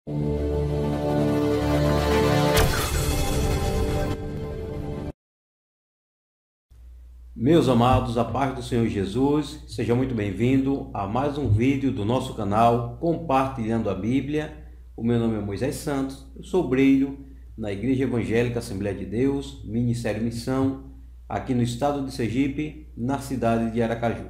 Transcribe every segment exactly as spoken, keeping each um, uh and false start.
Meus amados, a paz do Senhor Jesus, seja muito bem-vindo a mais um vídeo do nosso canal Compartilhando a Bíblia. O meu nome é Moisés Santos, eu sou obreiro na Igreja Evangélica Assembleia de Deus, Ministério Missão, aqui no estado de Sergipe, na cidade de Aracaju.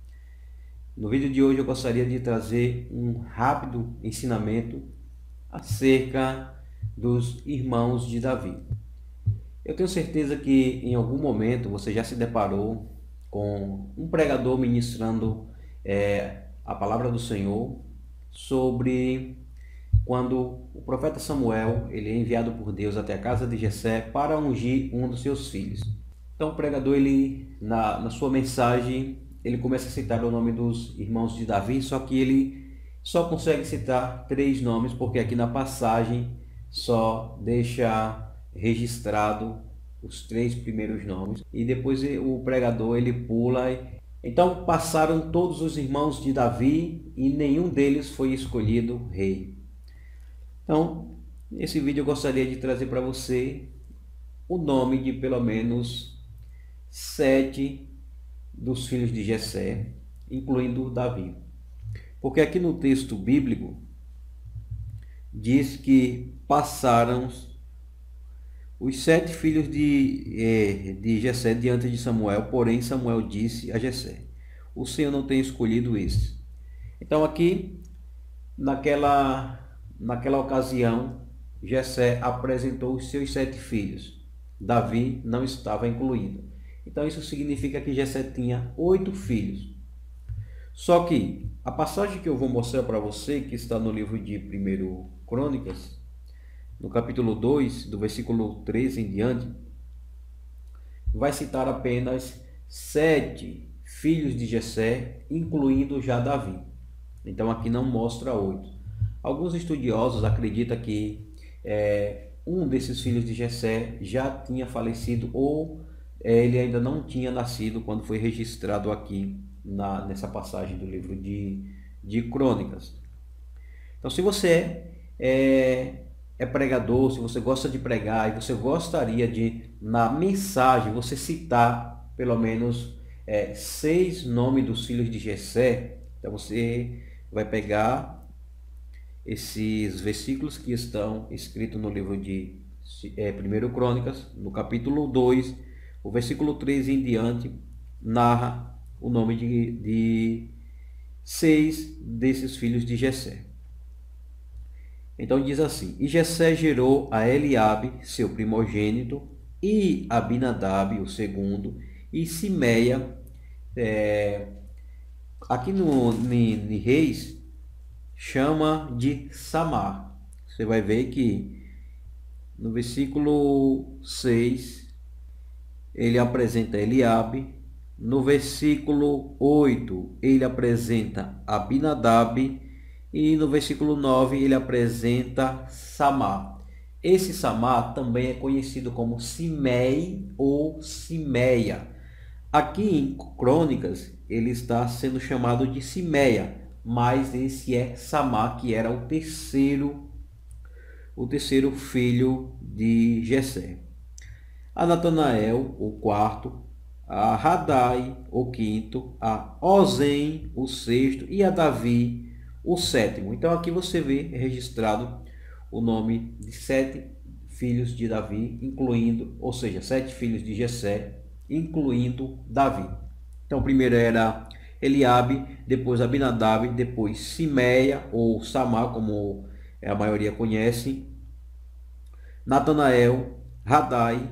No vídeo de hoje eu gostaria de trazer um rápido ensinamento acerca dos irmãos de Davi. Eu tenho certeza que em algum momento você já se deparou com um pregador ministrando é, a palavra do Senhor sobre quando o profeta Samuel ele é enviado por Deus até a casa de Jessé para ungir um dos seus filhos. Então o pregador ele na, na sua mensagem ele começa a citar o nome dos irmãos de Davi, só que ele só consegue citar três nomes porque aqui na passagem só deixa registrado os três primeiros nomes e depois o pregador ele pula. Então passaram todos os irmãos de Davi e nenhum deles foi escolhido rei. Então nesse vídeo eu gostaria de trazer para você o nome de pelo menos sete dos filhos de Jessé, incluindo Davi, porque aqui no texto bíblico diz que passaram os sete filhos de, é, de Jessé diante de Samuel, porém Samuel disse a Jessé: o Senhor não tem escolhido esse. Então aqui, naquela, naquela ocasião, Jessé apresentou os seus sete filhos. Davi não estava incluído. Então isso significa que Jessé tinha oito filhos. Só que a passagem que eu vou mostrar para você, que está no livro de primeiro Crônicas, no capítulo dois, do versículo treze em diante, vai citar apenas sete filhos de Jessé, incluindo já Davi. Então aqui não mostra oito. Alguns estudiosos acreditam que é, um desses filhos de Jessé já tinha falecido ou é, ele ainda não tinha nascido quando foi registrado aqui na, nessa passagem do livro de, de Crônicas. Então se você é, é pregador, se você gosta de pregar e você gostaria de, na mensagem, você citar pelo menos é, seis nomes dos filhos de Jessé, então você vai pegar esses versículos que estão escritos no livro de é, primeiro Crônicas, no capítulo dois, o versículo treze em diante, narra o nome de, de seis desses filhos de Jessé. Então diz assim: e Jessé gerou a Eliabe, seu primogênito, e Abinadab, o segundo, e Simeia. É, aqui no em Reis chama de Samar. Você vai ver que no versículo seis ele apresenta Eliabe, no versículo oito ele apresenta Abinadab, e no versículo nove ele apresenta Samar. Esse Samar também é conhecido como Simei ou Simeia. Aqui em Crônicas ele está sendo chamado de Simeia, mas esse é Samar, que era o terceiro, o terceiro filho de Jessé. A Natanael, o quarto, a Radai, o quinto, a Ozem, o sexto, e a Davi, o sétimo. Então aqui você vê registrado o nome de sete filhos de Davi, incluindo, ou seja, sete filhos de Jessé, incluindo Davi. Então primeiro era Eliabe, depois Abinadab, depois Simeia ou Samar, como a maioria conhece, Natanael, Radai,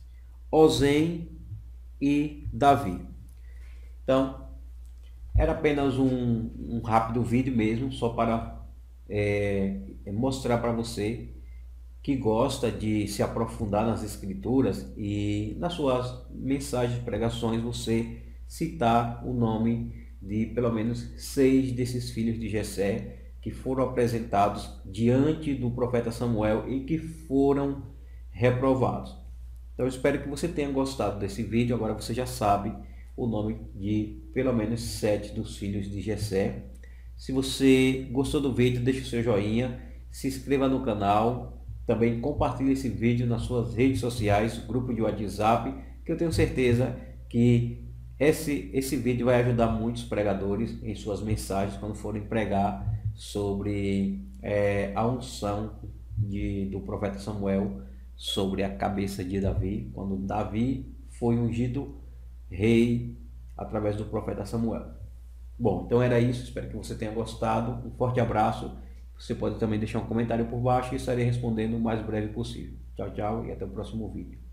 Ozem e Davi. Então era apenas um, um rápido vídeo mesmo, só para é, mostrar para você que gosta de se aprofundar nas escrituras e nas suas mensagens, pregações, você citar o nome de pelo menos seis desses filhos de Jessé que foram apresentados diante do profeta Samuel e que foram reprovados. Então eu espero que você tenha gostado desse vídeo. Agora você já sabe o nome de pelo menos sete dos filhos de Jessé. Se você gostou do vídeo, deixe o seu joinha se inscreva no canal, também compartilhe esse vídeo nas suas redes sociais, grupo de WhatsApp, que eu tenho certeza que esse, esse vídeo vai ajudar muitos pregadores em suas mensagens quando forem pregar sobre é, a unção de, do profeta Samuel sobre a cabeça de Davi, quando Davi foi ungido rei através do profeta Samuel. Bom, então era isso, espero que você tenha gostado, um forte abraço, você pode também deixar um comentário por baixo e estarei respondendo o mais breve possível. Tchau, tchau e até o próximo vídeo.